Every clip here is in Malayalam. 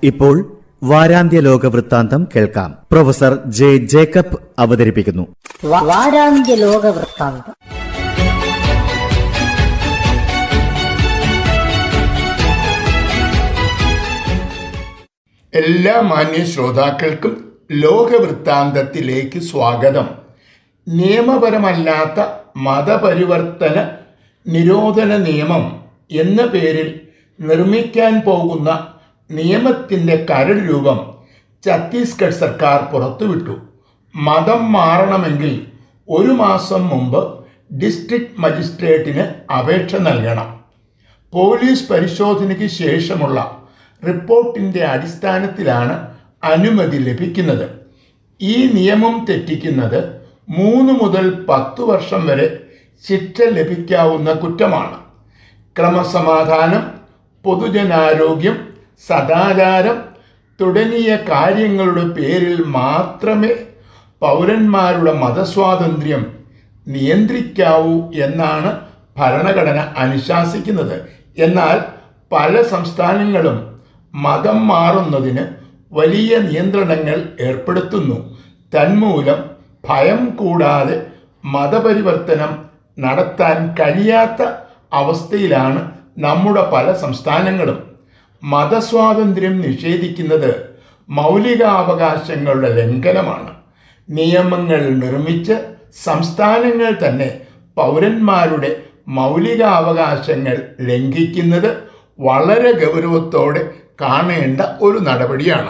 ഇപ്പോൾ വാരാന്ത്യ ലോക വൃത്താന്തം കേൾക്കാം. പ്രൊഫസർ ജെ ജേക്കബ് അവതരിപ്പിക്കുന്നു. വാരാന്ത്യ ലോക വൃത്താന്തം. എല്ലാ മാന്യ ശ്രോതാക്കൾക്കും ലോകവൃത്താന്തത്തിലേക്ക് സ്വാഗതം. നിയമപരമല്ലാത്ത മതപരിവർത്തന നിരോധന നിയമം എന്ന പേരിൽ നിർമ്മിക്കാൻ പോകുന്ന നിയമത്തിൻ്റെ കരട് രൂപം ഛത്തീസ്ഗഡ് സർക്കാർ പുറത്തുവിട്ടു. മതം മാറണമെങ്കിൽ 1 മാസം മുമ്പ് ഡിസ്ട്രിക്ട് മജിസ്ട്രേറ്റിന് അപേക്ഷ നൽകണം. പോലീസ് പരിശോധനയ്ക്ക് ശേഷമുള്ള റിപ്പോർട്ടിൻ്റെ അടിസ്ഥാനത്തിലാണ് അനുമതി ലഭിക്കുന്നത്. ഈ നിയമം തെറ്റിക്കുന്നത് 3 മുതൽ 10 വർഷം വരെ ശിക്ഷ ലഭിക്കാവുന്ന കുറ്റമാണ്. ക്രമസമാധാനം, പൊതുജനാരോഗ്യം, സദാചാരം തുടങ്ങിയ കാര്യങ്ങളുടെ പേരിൽ മാത്രമേ പൗരന്മാരുടെ മതസ്വാതന്ത്ര്യം നിയന്ത്രിക്കാവൂ എന്നാണ് ഭരണഘടന അനുശാസിക്കുന്നത്. എന്നാൽ പല സംസ്ഥാനങ്ങളും മതം മാറുന്നതിന് വലിയ നിയന്ത്രണങ്ങൾ ഏർപ്പെടുത്തുന്നു. തന്മൂലം ഭയം കൂടാതെ മതപരിവർത്തനം നടത്താൻ കഴിയാത്ത അവസ്ഥയിലാണ് നമ്മുടെ പല സംസ്ഥാനങ്ങളും. മതസ്വാതന്ത്ര്യം നിഷേധിക്കുന്നത് മൗലികാവകാശങ്ങളുടെ ലംഘനമാണ്. നിയമങ്ങൾ നിർമ്മിച്ച് സംസ്ഥാനങ്ങൾ തന്നെ പൗരന്മാരുടെ മൗലികാവകാശങ്ങൾ ലംഘിക്കുന്നത് വളരെ ഗൗരവത്തോടെ കാണേണ്ട ഒരു നടപടിയാണ്.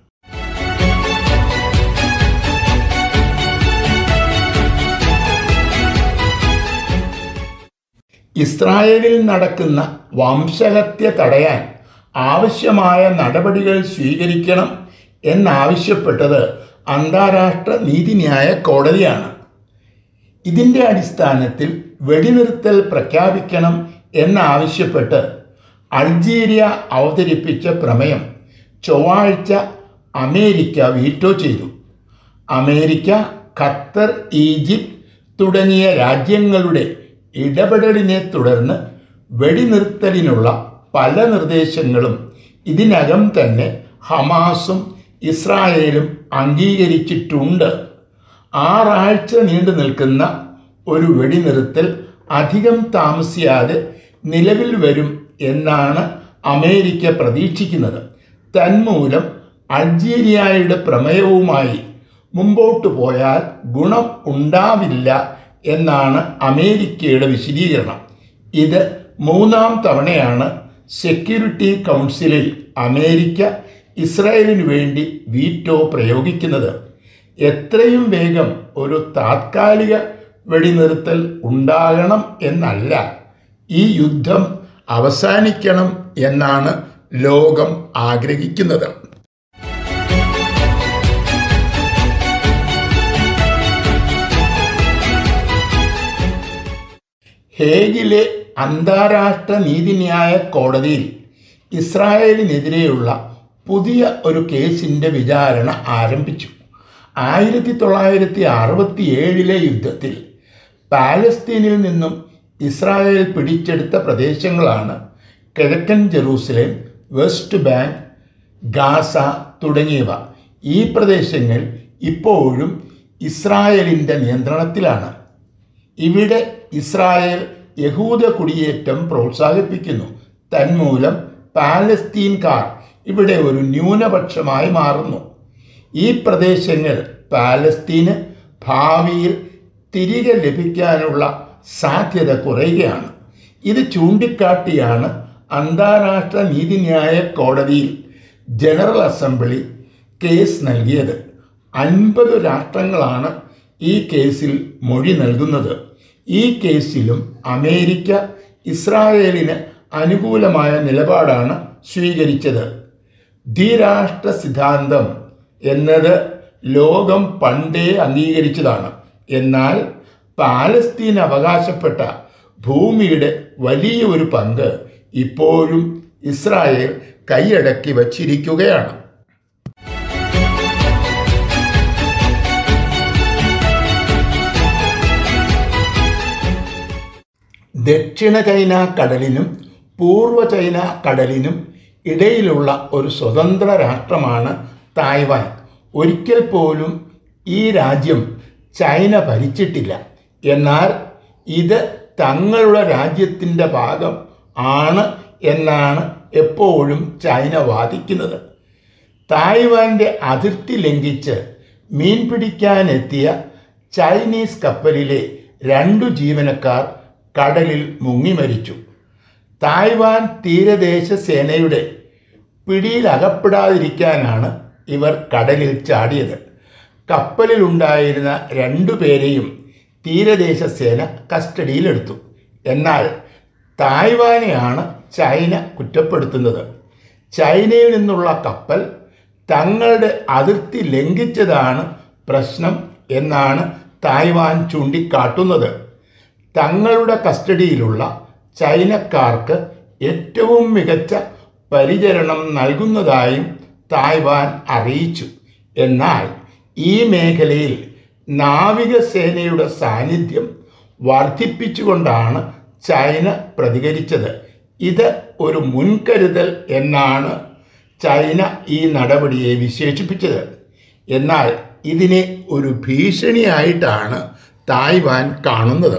ഇസ്രായേലിൽ നടക്കുന്ന വംശഹത്യ തടയാൻ ആവശ്യമായ നടപടികൾ സ്വീകരിക്കണം എന്നാവശ്യപ്പെട്ടത് അന്താരാഷ്ട്ര നീതിന്യായ കോടതിയാണ്. ഇതിൻ്റെ അടിസ്ഥാനത്തിൽ വെടിനിർത്തൽ പ്രഖ്യാപിക്കണം എന്നാവശ്യപ്പെട്ട് അൾജീരിയ അവതരിപ്പിച്ച പ്രമേയം ചൊവ്വാഴ്ച അമേരിക്ക വീറ്റോ ചെയ്തു. അമേരിക്ക, ഖത്തർ, ഈജിപ്ത് തുടങ്ങിയ രാജ്യങ്ങളുടെ ഇടപെടലിനെ തുടർന്ന് വെടിനിർത്തലിനുള്ള പല നിർദ്ദേശങ്ങളും ഇതിനകം തന്നെ ഹമാസും ഇസ്രായേലും അംഗീകരിച്ചിട്ടുണ്ട്. 6 ആഴ്ച നീണ്ടു നിൽക്കുന്ന ഒരു വെടിനിർത്തൽ അധികം താമസിയാതെ നിലവിൽ വരും എന്നാണ് അമേരിക്ക പ്രതീക്ഷിക്കുന്നത്. തന്മൂലം അൾജീരിയയുടെ പ്രമേയവുമായി മുമ്പോട്ട് പോയാൽ ഗുണം ഉണ്ടാവില്ല എന്നാണ് അമേരിക്കയുടെ വിശദീകരണം. ഇത് 3ാം തവണയാണ് സെക്യൂരിറ്റി കൗൺസിലിൽ അമേരിക്ക ഇസ്രായേലിനു വേണ്ടി വീറ്റോ പ്രയോഗിക്കുന്നത്. എത്രയും വേഗം ഒരു താത്കാലിക വെടിനിർത്തൽ ഉണ്ടാകണം എന്നല്ല, ഈ യുദ്ധം അവസാനിക്കണം എന്നാണ് ലോകം ആഗ്രഹിക്കുന്നത്. ഹേഗിലെ അന്താരാഷ്ട്ര നീതിന്യായ കോടതിയിൽ ഇസ്രായേലിനെതിരെയുള്ള പുതിയ ഒരു കേസിൻ്റെ വിചാരണ ആരംഭിച്ചു. 1967 യുദ്ധത്തിൽ പാലസ്തീനിൽ നിന്നും ഇസ്രായേൽ പിടിച്ചെടുത്ത പ്രദേശങ്ങളാണ് കിഴക്കൻ ജെറൂസലേം, വെസ്റ്റ് ബാങ്ക്, ഗാസ തുടങ്ങിയവ. ഈ പ്രദേശങ്ങൾ ഇപ്പോഴും ഇസ്രായേലിൻ്റെ നിയന്ത്രണത്തിലാണ്. ഇവിടെ ഇസ്രായേൽ യഹൂദ കുടിയേറ്റം പ്രോത്സാഹിപ്പിക്കുന്നു. തന്മൂലം പാലസ്തീൻകാർ ഇവിടെ ഒരു ന്യൂനപക്ഷമായി മാറുന്നു. ഈ പ്രദേശങ്ങൾ പാലസ്തീന് ഭാവിയിൽ തിരികെ ലഭിക്കാനുള്ള സാധ്യത കുറയുകയാണ്. ഇത് ചൂണ്ടിക്കാട്ടിയാണ് അന്താരാഷ്ട്ര നീതിന്യായ കോടതിയിൽ ജനറൽ അസംബ്ലി കേസ് നൽകിയത്. 50 രാഷ്ട്രങ്ങളാണ് ഈ കേസിൽ മൊഴി നൽകുന്നത്. ഈ കേസിലും അമേരിക്ക ഇസ്രായേലിന് അനുകൂലമായ നിലപാടാണ് സ്വീകരിച്ചത്. ദ്വിരാഷ്ട്ര സിദ്ധാന്തം എന്നത് ലോകം പണ്ടേ അംഗീകരിച്ചതാണ്. എന്നാൽ പാലസ്തീൻ അവകാശപ്പെട്ട ഭൂമിയുടെ വലിയ ഒരു പങ്ക് ഇപ്പോഴും ഇസ്രായേൽ കൈയടക്കി വച്ചിരിക്കുകയാണ്. ദക്ഷിണ ചൈന കടലിനും പൂർവ്വ ചൈന കടലിനും ഇടയിലുള്ള ഒരു സ്വതന്ത്ര രാഷ്ട്രമാണ് തായ്വാൻ. ഒരിക്കൽ പോലും ഈ രാജ്യം ചൈന ഭരിച്ചിട്ടില്ല. എന്നാൽ ഇത് തങ്ങളുടെ രാജ്യത്തിൻ്റെ ഭാഗം ആണ് എന്നാണ് എപ്പോഴും ചൈന വാദിക്കുന്നത്. തായ്വാൻ്റെ അതിർത്തി ലംഘിച്ച് മീൻ പിടിക്കാനെത്തിയ ചൈനീസ് കപ്പലിലെ 2 ജീവനക്കാർ കടലിൽ മുങ്ങി മരിച്ചു. തായ്വാൻ തീരദേശ സേനയുടെ പിടിയിലകപ്പെടാതിരിക്കാനാണ് ഇവർ കടലിൽ ചാടിയത്. കപ്പലിലുണ്ടായിരുന്ന 2 പേരെയും തീരദേശ സേന കസ്റ്റഡിയിലെടുത്തു. എന്നാൽ തായ്വാനെയാണ് ചൈന കുറ്റപ്പെടുത്തുന്നത്. ചൈനയിൽ നിന്നുള്ള കപ്പൽ തങ്ങളുടെ അതിർത്തി ലംഘിച്ചതാണ് പ്രശ്നം എന്നാണ് തായ്വാൻ ചൂണ്ടിക്കാട്ടുന്നത്. തങ്ങളുടെ കസ്റ്റഡിയിലുള്ള ചൈനക്കാർക്ക് ഏറ്റവും മികച്ച പരിചരണം നൽകുന്നതായും തായ്വാൻ അറിയിച്ചു. എന്നാൽ ഈ മേഖലയിൽ നാവികസേനയുടെ സാന്നിധ്യം വർദ്ധിപ്പിച്ചുകൊണ്ടാണ് ചൈന പ്രതികരിച്ചത്. ഇത് ഒരു മുൻകരുതൽ എന്നാണ് ചൈന ഈ നടപടിയെ വിശേഷിപ്പിച്ചത്. എന്നാൽ ഇതിനെ ഒരു ഭീഷണിയായിട്ടാണ് തായ്വാൻ കാണുന്നത്.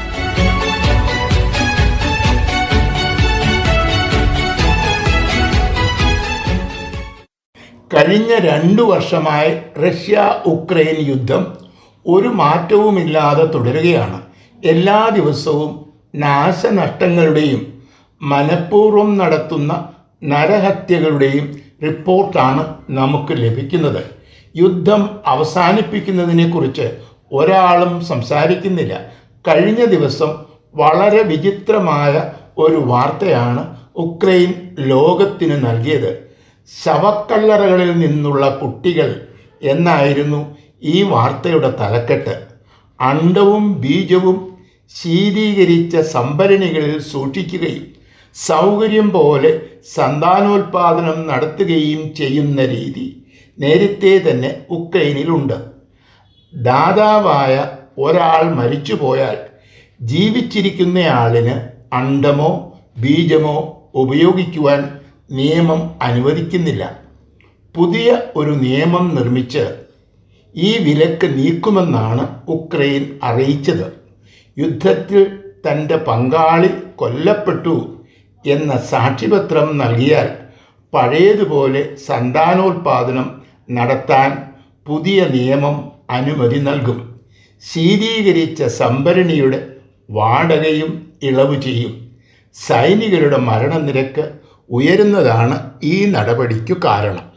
കഴിഞ്ഞ 2 വർഷമായി റഷ്യ ഉക്രൈൻ യുദ്ധം ഒരു മാറ്റവുമില്ലാതെ തുടരുകയാണ്. എല്ലാ ദിവസവും നാശനഷ്ടങ്ങളുടെയും മനഃപൂർവ്വം നടത്തുന്ന നരഹത്യകളുടെയും റിപ്പോർട്ടാണ് നമുക്ക് ലഭിക്കുന്നത്. യുദ്ധം അവസാനിപ്പിക്കുന്നതിനെക്കുറിച്ച് ഒരാളും സംസാരിക്കുന്നില്ല. കഴിഞ്ഞ ദിവസം വളരെ വിചിത്രമായ ഒരു വാർത്തയാണ് ഉക്രൈൻ ലോകത്തിന് നൽകിയത്. ശവക്കല്ലറകളിൽ നിന്നുള്ള കുട്ടികൾ എന്നായിരുന്നു ഈ വാർത്തയുടെ തലക്കെട്ട്. അണ്ഡവും ബീജവും ശീതീകരിച്ച സംഭരണികളിൽ സൂക്ഷിക്കുകയും സൗകര്യം പോലെ സന്താനോൽപാദനം നടത്തുകയും ചെയ്യുന്ന രീതി നേരത്തെ തന്നെ ഉക്രൈനിലുണ്ട്. ദാതാവായ ഒരാൾ മരിച്ചുപോയാൽ ജീവിച്ചിരിക്കുന്നയാളിന് അണ്ഡമോ ബീജമോ ഉപയോഗിക്കുവാൻ നിയമം അനുവദിക്കുന്നില്ല. പുതിയ ഒരു നിയമം നിർമ്മിച്ച് ഈ വിലക്ക് നീക്കുമെന്നാണ് ഉക്രൈൻ അറിയിച്ചത്. യുദ്ധത്തിൽ തൻ്റെ പങ്കാളി കൊല്ലപ്പെട്ടു എന്ന സാക്ഷ്യപത്രം നൽകിയാൽ പഴയതുപോലെ സന്താനോൽപാദനം നടത്താൻ പുതിയ നിയമം അനുമതി നൽകും. ശീതീകരിച്ച സംഭരണിയുടെ വാടകയും ഇളവ് ചെയ്യും. സൈനികരുടെ മരണനിരക്ക് ഉയരുന്നതാണ് ഈ നടപടിക്കു കാരണം.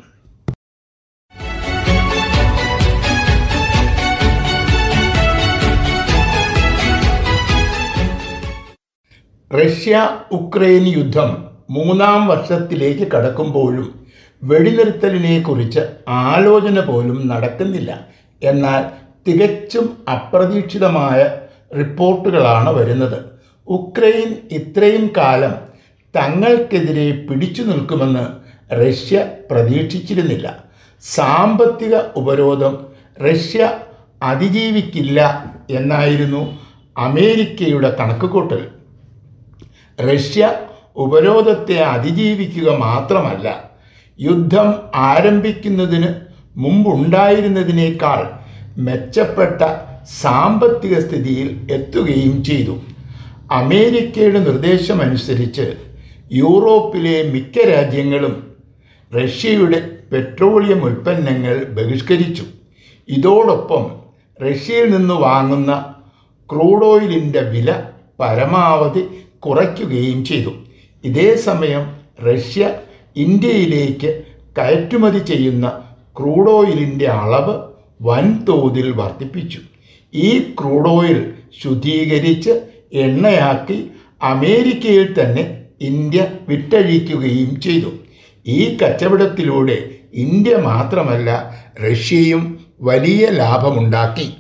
റഷ്യ ഉക്രൈൻ യുദ്ധം 3-ാം വർഷത്തിലേക്ക് കടക്കുമ്പോഴും വെടിനിർത്തലിനെക്കുറിച്ച് ആലോചന പോലും നടക്കുന്നില്ല. എന്നാൽ തികച്ചും അപ്രതീക്ഷിതമായ റിപ്പോർട്ടുകളാണ് വരുന്നത്. ഉക്രൈൻ ഇത്രയും കാലം തങ്ങൾക്കെതിരെ പിടിച്ചു നിൽക്കുമെന്ന് റഷ്യ പ്രതീക്ഷിച്ചിരുന്നില്ല. സാമ്പത്തിക ഉപരോധം റഷ്യ അതിജീവിക്കില്ല എന്നായിരുന്നു അമേരിക്കയുടെ കണക്കുകൂട്ടൽ. റഷ്യ ഉപരോധത്തെ അതിജീവിക്കുക മാത്രമല്ല, യുദ്ധം ആരംഭിക്കുന്നതിന് മുമ്പുണ്ടായിരുന്നതിനേക്കാൾ മെച്ചപ്പെട്ട സാമ്പത്തിക സ്ഥിതിയിൽ എത്തുകയും ചെയ്തു. അമേരിക്കയുടെ നിർദ്ദേശമനുസരിച്ച് യൂറോപ്പിലെ മിക്ക രാജ്യങ്ങളും റഷ്യയുടെ പെട്രോളിയം ഉൽപ്പന്നങ്ങൾ ബഹിഷ്കരിച്ചു. ഇതോടൊപ്പം റഷ്യയിൽ നിന്ന് വാങ്ങുന്ന ക്രൂഡ് ഓയിലിൻ്റെ വില പരമാവധി കുറയ്ക്കുകയും ചെയ്തു. ഇതേസമയം റഷ്യ ഇന്ത്യയിലേക്ക് കയറ്റുമതി ചെയ്യുന്ന ക്രൂഡ് ഓയിലിൻ്റെ അളവ് വൻതോതിൽ വർദ്ധിപ്പിച്ചു. ഈ ക്രൂഡ് ഓയിൽ ശുദ്ധീകരിച്ച് എണ്ണയാക്കി അമേരിക്കയിൽ തന്നെ ഇന്ത്യ വിറ്റഴിക്കുകയും ചെയ്തു. ഈ കച്ചവടത്തിലൂടെ ഇന്ത്യ മാത്രമല്ല റഷ്യയും വലിയ ലാഭമുണ്ടാക്കി.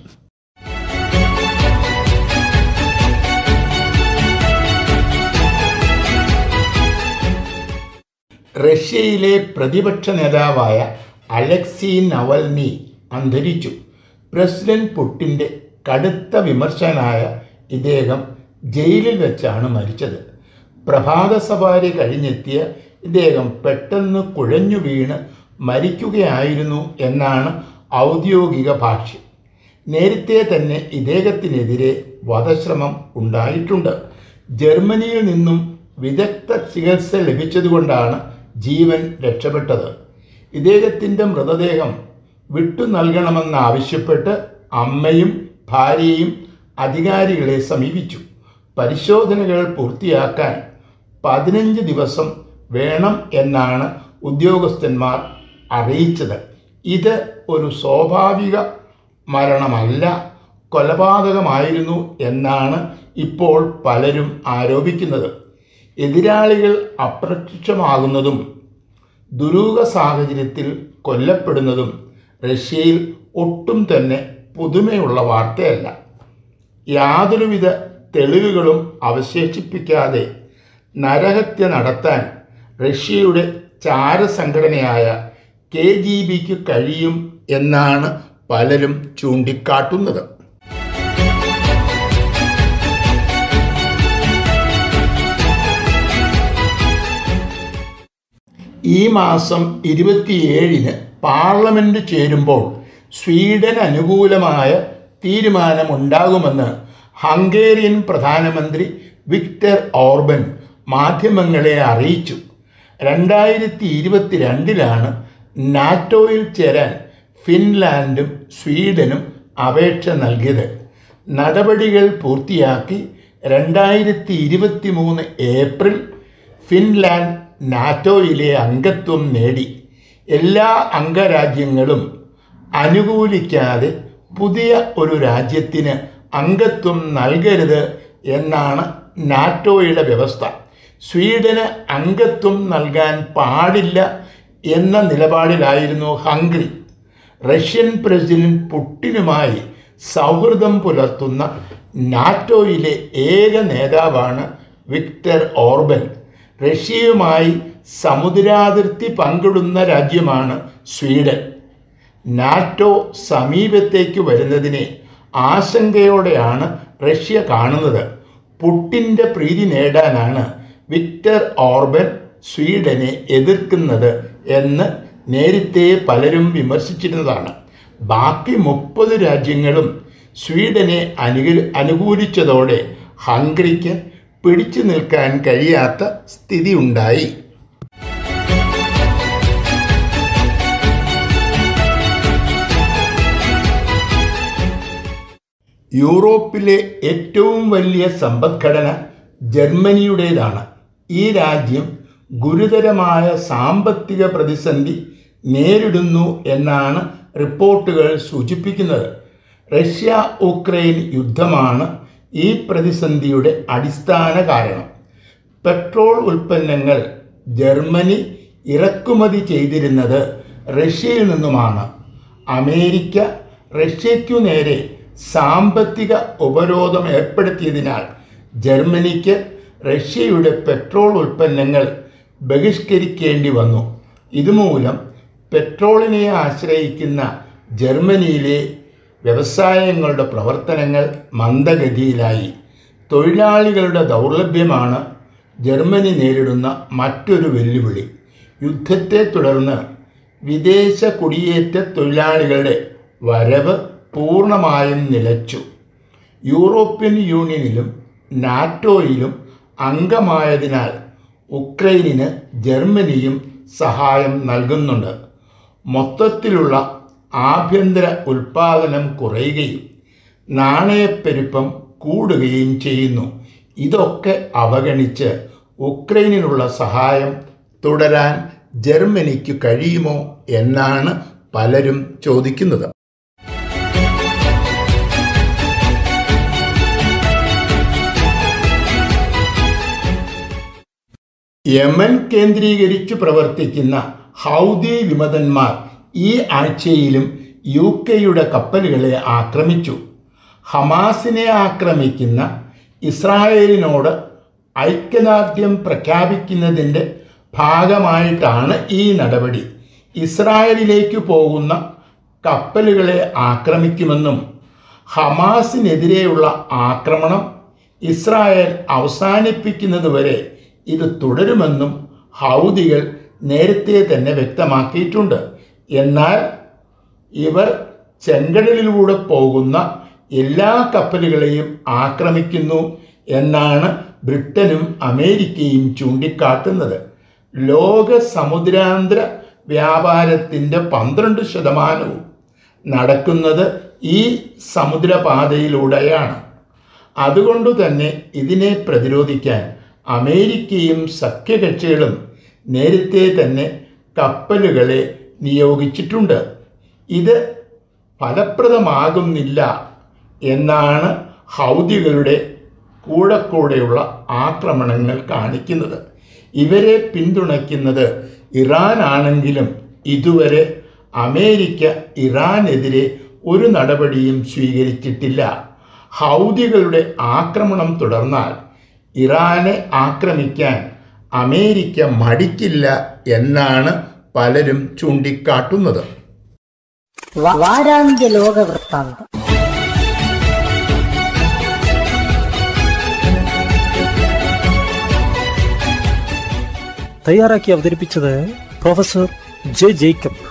റഷ്യയിലെ പ്രതിപക്ഷ നേതാവായ അലക്സി നവൽനി അന്തരിച്ചു. പ്രസിഡന്റ് പുടിൻ്റെ കടുത്ത വിമർശകനായ ഇദ്ദേഹം ജയിലിൽ വെച്ചാണ് മരിച്ചത്. പ്രഭാത സവാരി കഴിഞ്ഞെത്തിയ ഇദ്ദേഹം പെട്ടെന്ന് കുഴഞ്ഞു വീണ് മരിക്കുകയായിരുന്നു എന്നാണ് ഔദ്യോഗിക ഭാഷ്യം. നേരത്തെ തന്നെ ഇദ്ദേഹത്തിനെതിരെ വധശ്രമം ഉണ്ടായിട്ടുണ്ട്. ജർമ്മനിയിൽ നിന്നും വിദഗ്ധ ചികിത്സ ലഭിച്ചതുകൊണ്ടാണ് ജീവൻ രക്ഷപ്പെട്ടത്. ഇദ്ദേഹത്തിൻ്റെ മൃതദേഹം വിട്ടു നൽകണമെന്നാവശ്യപ്പെട്ട് അമ്മയും ഭാര്യയും അധികാരികളെ സമീപിച്ചു. പരിശോധനകൾ പൂർത്തിയാക്കാൻ 15 ദിവസം വേണം എന്നാണ് ഉദ്യോഗസ്ഥന്മാർ അറിയിച്ചത്. ഇത് ഒരു സ്വാഭാവിക മരണമല്ല, കൊലപാതകമായിരുന്നു എന്നാണ് ഇപ്പോൾ പലരും ആരോപിക്കുന്നത്. എതിരാളികൾ അപ്രത്യക്ഷമാകുന്നതും ദുരൂഹ സാഹചര്യത്തിൽ കൊല്ലപ്പെടുന്നതും റഷ്യയിൽ ഒട്ടും തന്നെ പുതുമയുള്ള വാർത്തയല്ല. യാതൊരുവിധ തെളിവുകളും അവശേഷിപ്പിക്കാതെ നരഹത്യ നടത്താൻ റഷ്യയുടെ ചാരസംഘടനയായ KGBക്ക് കഴിയും എന്നാണ് പലരും ചൂണ്ടിക്കാട്ടുന്നത്. ഈ മാസം 27-ന് പാർലമെന്റ് ചേരുമ്പോൾ സ്വീഡൻ അനുകൂലമായ തീരുമാനമുണ്ടാകുമെന്ന് ഹംഗേറിയൻ പ്രധാനമന്ത്രി വിക്ടർ ഓർബൻ മാധ്യമങ്ങളെ അറിയിച്ചു. 2022-ലാണ് നാറ്റോയിൽ ചേരാൻ ഫിൻലാൻഡും സ്വീഡനും അപേക്ഷ നൽകിയത്. നടപടികൾ പൂർത്തിയാക്കി 2023 ഏപ്രിൽ ഫിൻലാൻഡ് നാറ്റോയിലെ അംഗത്വം നേടി. എല്ലാ അംഗരാജ്യങ്ങളും അനുകൂലിക്കാതെ പുതിയ ഒരു രാജ്യത്തിന് അംഗത്വം നൽകരുത് എന്നാണ് നാറ്റോയുടെ വ്യവസ്ഥ. സ്വീഡന് അംഗത്വം നൽകാൻ പാടില്ല എന്ന നിലപാടിലായിരുന്നു ഹംഗറി. റഷ്യൻ പ്രസിഡന്റ് പുടിനുമായി സൗഹൃദം പുലർത്തുന്ന നാറ്റോയിലെ ഏക നേതാവാണ് വിക്ടർ ഓർബൻ. റഷ്യയുമായി സമുദ്രാതിർത്തി പങ്കിടുന്ന രാജ്യമാണ് സ്വീഡൻ. നാറ്റോ സമീപത്തേക്ക് വരുന്നതിനെ ആശങ്കയോടെയാണ് റഷ്യ കാണുന്നത്. പുടിൻ്റെ പ്രീതി നേടാനാണ് വിക്ടർ ഓർബൻ സ്വീഡനെ എതിർക്കുന്നത് എന്ന് നേരത്തെ പലരും വിമർശിച്ചിരുന്നതാണ്. ബാക്കി 30 രാജ്യങ്ങളും സ്വീഡനെ അനുകൂലിച്ചതോടെ ഹംഗറിക്ക് പിടിച്ചു നിൽക്കാൻ കഴിയാത്ത സ്ഥിതി ഉണ്ടായി. യൂറോപ്പിലെ ഏറ്റവും വലിയ സമ്പദ്ഘടന ജർമ്മനിയുടേതാണ്. ഈ രാജ്യം ഗുരുതരമായ സാമ്പത്തിക പ്രതിസന്ധി നേരിടുന്നു എന്നാണ് റിപ്പോർട്ടുകൾ സൂചിപ്പിക്കുന്നത്. റഷ്യ ഉക്രൈൻ യുദ്ധമാണ് ഈ പ്രതിസന്ധിയുടെ അടിസ്ഥാന കാരണം. പെട്രോൾ ഉൽപ്പന്നങ്ങൾ ജർമ്മനി ഇറക്കുമതി ചെയ്തിരുന്നത് റഷ്യയിൽ നിന്നുമാണ്. അമേരിക്ക റഷ്യയ്ക്കു നേരെ സാമ്പത്തിക ഉപരോധം ഏർപ്പെടുത്തിയതിനാൽ ജർമ്മനിക്ക് റഷ്യയുടെ പെട്രോൾ ഉൽപ്പന്നങ്ങൾ ബഹിഷ്കരിക്കേണ്ടി വന്നു. ഇതുമൂലം പെട്രോളിനെ ആശ്രയിക്കുന്ന ജർമ്മനിയിലെ വ്യവസായങ്ങളുടെ പ്രവർത്തനങ്ങൾ മന്ദഗതിയിലായി. തൊഴിലാളികളുടെ ദൗർലഭ്യമാണ് ജർമ്മനി നേരിടുന്ന മറ്റൊരു വെല്ലുവിളി. യുദ്ധത്തെ തുടർന്ന് വിദേശ കുടിയേറ്റ തൊഴിലാളികളുടെ വരവ് പൂർണ്ണമായും നിലച്ചു. യൂറോപ്യൻ യൂണിയനിലും നാറ്റോയിലും അംഗമായതിനാൽ ഉക്രൈനിന് ജർമ്മനിയും സഹായം നൽകുന്നുണ്ട്. മൊത്തത്തിലുള്ള ആഭ്യന്തര ഉൽപ്പാദനം കുറയുകയും നാണയപ്പെരുപ്പം കൂടുകയും ചെയ്യുന്നു. ഇതൊക്കെ അവഗണിച്ച് ഉക്രൈനിനുള്ള സഹായം തുടരാൻ ജർമ്മനിക്ക് കഴിയുമോ എന്നാണ് പലരും ചോദിക്കുന്നത്. യമൻ കേന്ദ്രീകരിച്ചു പ്രവർത്തിക്കുന്ന ഹൗദി വിമതന്മാർ ഈ ആഴ്ചയിലും UK കപ്പലുകളെ ആക്രമിച്ചു. ഹമാസിനെ ആക്രമിക്കുന്ന ഇസ്രായേലിനോട് ഐക്യദാർഢ്യം പ്രഖ്യാപിക്കുന്നതിൻ്റെ ഭാഗമായിട്ടാണ് ഈ നടപടി. ഇസ്രായേലിലേക്ക് പോകുന്ന കപ്പലുകളെ ആക്രമിക്കുമെന്നും ഹമാസിനെതിരെയുള്ള ആക്രമണം ഇസ്രായേൽ അവസാനിപ്പിക്കുന്നതുവരെ ഇത് തുടരുമെന്നും ഹൗദികൾ നേരത്തെ തന്നെ വ്യക്തമാക്കിയിട്ടുണ്ട്. എന്നാൽ ഇവർ ചെങ്കടലിലൂടെ പോകുന്ന എല്ലാ കപ്പലുകളെയും ആക്രമിക്കുന്നു എന്നാണ് ബ്രിട്ടനും അമേരിക്കയും ചൂണ്ടിക്കാട്ടുന്നത്. ലോക സമുദ്രാന്തര വ്യാപാരത്തിൻ്റെ 12% നടക്കുന്നത് ഈ സമുദ്രപാതയിലൂടെയാണ്. അതുകൊണ്ടു തന്നെ ഇതിനെ പ്രതിരോധിക്കാൻ അമേരിക്കയും സഖ്യകക്ഷികളും നേരത്തെ തന്നെ കപ്പലുകളെ നിയോഗിച്ചിട്ടുണ്ട്. ഇത് ഫലപ്രദമാകുന്നില്ല എന്നാണ് ഹൗദികളുടെ കൂടെയുള്ള ആക്രമണങ്ങൾ കാണിക്കുന്നത്. ഇവരെ പിന്തുണയ്ക്കുന്നത് ഇറാൻ ആണെങ്കിലും ഇതുവരെ അമേരിക്ക ഇറാനെതിരെ ഒരു നടപടിയും സ്വീകരിച്ചിട്ടില്ല. ഹൗദികളുടെ ആക്രമണം തുടർന്നാൽ ഇറാനെ ആക്രമിക്കാൻ അമേരിക്ക മടിക്കില്ല എന്നാണ് പലരും ചൂണ്ടിക്കാട്ടുന്നത്. വാരാന്ത്യ ലോക വൃത്താന്തം. തയ്യാറാക്കി അവതരിപ്പിച്ചത് പ്രൊഫസർ ജെ ജേക്കബ്.